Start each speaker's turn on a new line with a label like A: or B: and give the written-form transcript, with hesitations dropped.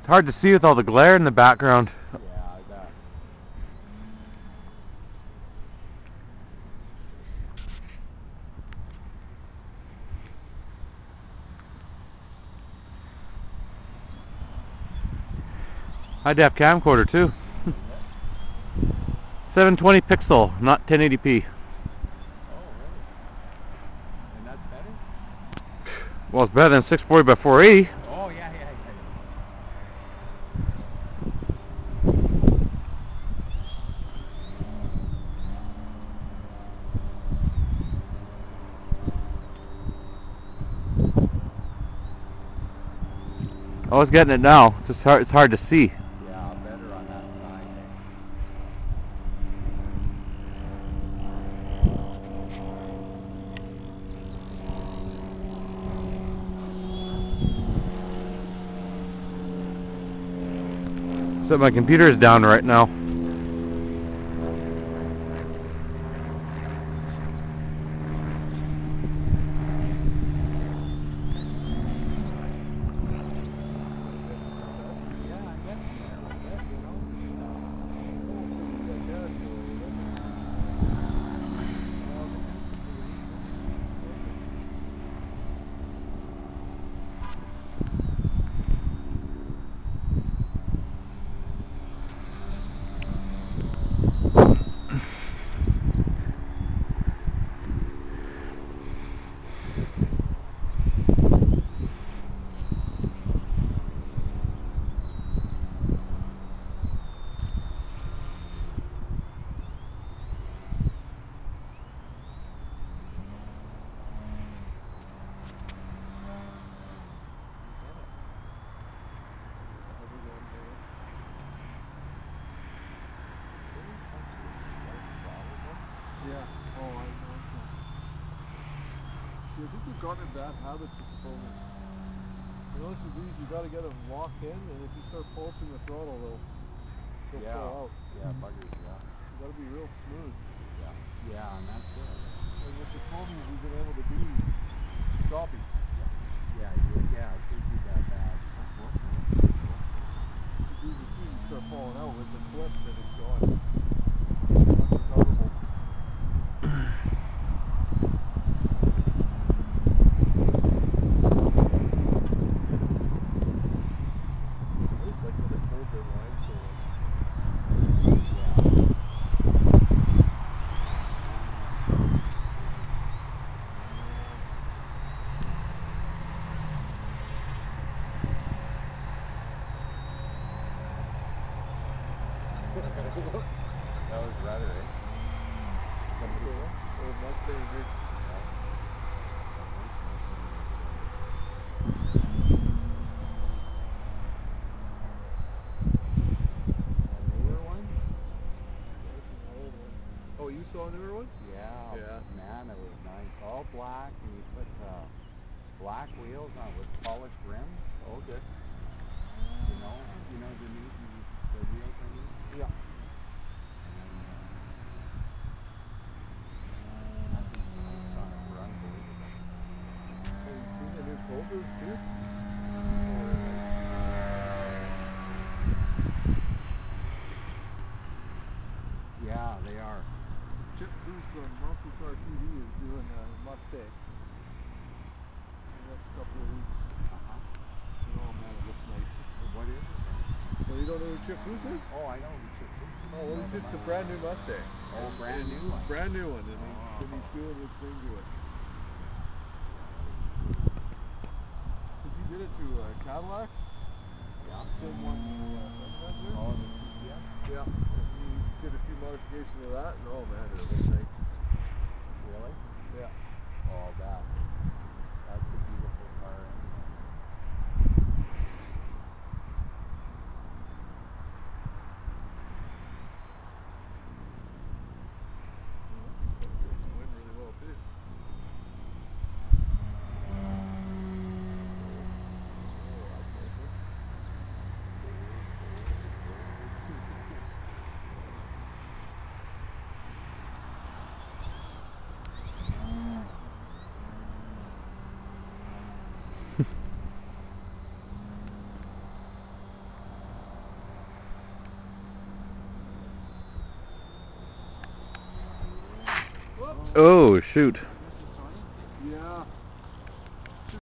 A: It's hard to see with all the glare in the background.
B: Yeah, I bet.
A: High def camcorder too. 720 pixel, not 1080p.
B: Oh, really? And that's better?
A: Well, it's better than 640 by 480.
B: Oh, yeah.
A: I was getting it now. It's just hard. It's hard to see.
B: Yeah, better on that side.
A: So my computer is down right now.
C: Yeah. Oh, I know. See, I think we've gotten in bad habits with the foamers. You notice with these, you got to get them locked in, and if you start pulsing the throttle, they'll pull out.
B: Yeah, buggers, yeah.
C: You got to be real smooth.
B: Yeah, and that's it.
C: And with the foamers, we've been able to be choppy.
B: Yeah, it gives you that bad.
C: As soon as you start falling out with the flip, then it's gone. Unrecoverable. I just like how they hold their line so
B: That was rather, eh?
C: Old Mustang here.
B: A newer one?
C: Yeah, this is an old one. Oh, you saw a newer one?
B: Yeah. Man, it was nice. All black, and you put black wheels on with polished rims.
C: Oh, okay.
B: You know the wheels I mean?
C: Yeah.
B: And the brakes on it were unbelievable.
C: Oh, you seen the new Cobras too?
B: Yeah, they are.
C: Chip Booth from Muscle Car TV is doing a Mustang in the next couple of weeks. And oh man, it looks nice.
B: What is it then?
C: Well, you don't know who Chip Booth is?
B: Oh, I know who Chip Booth is.
C: Oh, well, he did the brand new Mustang.
B: Oh, brand new one.
C: Brand new one, and he's doing his thing to it. Because he did it to Cadillac.
B: Yeah.
C: Same one Fender.
B: Oh, the CTS?
C: Yeah. He did a few modifications of that, and oh man, it looks nice.
B: Really?
C: Yeah.
B: Oh, that's a beautiful car anyway.
C: It's going really well too.
A: Oh, shoot.